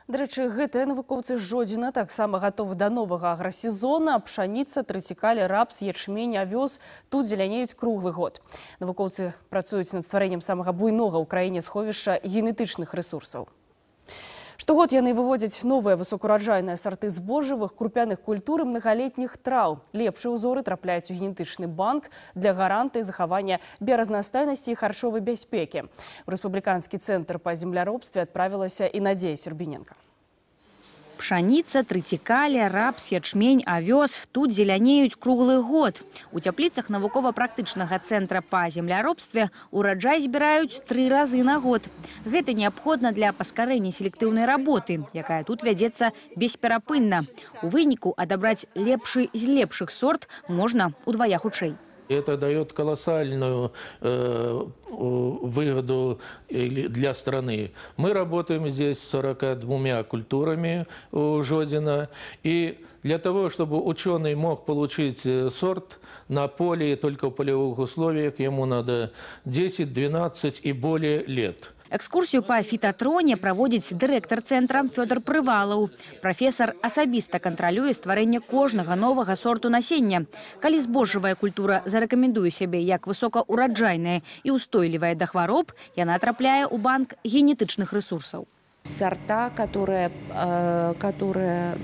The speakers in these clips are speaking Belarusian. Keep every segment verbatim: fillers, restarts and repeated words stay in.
Дарэчы, гэтыя навукоўцы з Жодзіна таксама гатовы да новага аграсезона. Пшаніца, трыцікалі, рапс, ячмень, авёс тут зелянеюць круглы год. Навукоўцы працуюць над стварэннем самага буйнога ў краіне сховішча генетычных рэсурсаў. Штогод яны выводзяць новыя высокаўраджайныя сарты збожжавых, крупяных культур і мнагалетніх траў. Лепшыя ўзоры трапляюць у генетычны банк для гарантыі захавання біяразнастайнасці і харчовай бяспекі. У рэспубліканскі цэнтр па земляробстве адправілася і Надзея Сербіненка. Пшаніца, трыцікалі, рапс, ячмень, авёс тут зелянеюць круглы год. У цяпліцах навукова-практычнага цэнтра па земляробстве ураджай збіраюць тры разы на год. Гэта неабходна для паскарэння селектыўнай работы, якая тут вядзецца бесперапынна. У выніку адабраць лепшы з лепшых сорт можна удвая хутчэй. Это дает колоссальную э, выгоду для страны. Мы работаем здесь с сороками двумя культурами у Жодзина. И для того, чтобы ученый мог получить сорт на поле, только в полевых условиях, ему надо десять-двенадцать и более лет. Экскурсію па фітатроне праводзіць дырэктар цэнтра Фёдор Прывалаў. Прафесар асабіста кантралюе стварэнне кожнага новага сорту насення. Калі збожжавая культура зарэкамендуе сябе як высокаўраджайная і устойлівая да хвароб, яна трапляе ў банк генетычных рэсурсаў. Сорта, которые, которые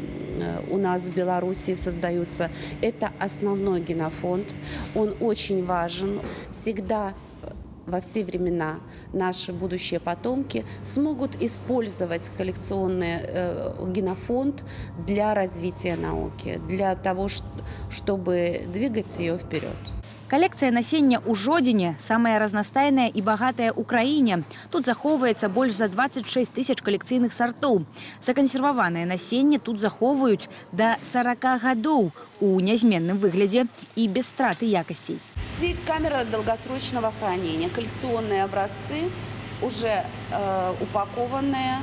у нас в Беларуси создаются, это основной генофонд. Он очень важен. Всегда во все времена наши будущие потомки смогут использовать коллекционный э, генофонд для развития науки, для того, чтобы двигать ее вперед. Калекцыя насення ў Жодзіне самая разнастайная і багатая ў краіне. Тут захоўваецца больш за двадцать шесть тысяч калекцыйных сартоў. Закансерваванае насенне тут захоўваюць да сорока гадоў у нязменным выглядзе і без страты якасцей. Здесь камера долгосрочного хранения. Коллекционные образцы, уже э, упакованные,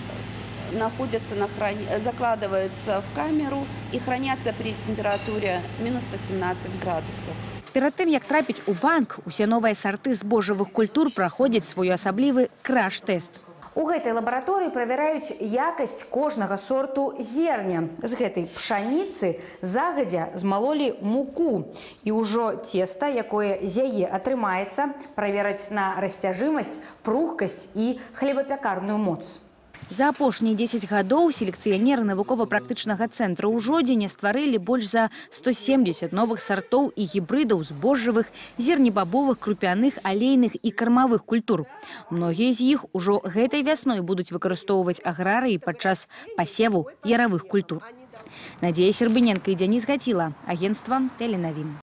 находятся на храни... закладываются в камеру и хранятся при температуре минус восемнадцать градусов. Перад тым, як трапіць у банк, усе новыя сарты збожжавых культур праходзяць свой асаблівы краш-тэст. У гэтай лабараторыі правяраюць якасць кожнага сорту зерня. З гэтай пшаніцы загадзя змалолі муку. І ўжо цеста, якое з яе атрымаецца, правераць на расцяжымасць, пругкасць і хлебапякарную моц. За апошнія дзесяць гадоў селекцыянеры навукова-практычнага цэнтра ў Жодзіне стварылі больш за сто семьдесят новых сартоў і гібрыдаў збожжавых, зернебабовых, крупяных, алейных і кармавых культур. Многія з іх ужо гэтай вясной будуць выкарыстоўваць аграрыі падчас пасеву яравых культур. Надзея Сербіненка і Дзяніс Гаціла, агенцтва Тэленавін.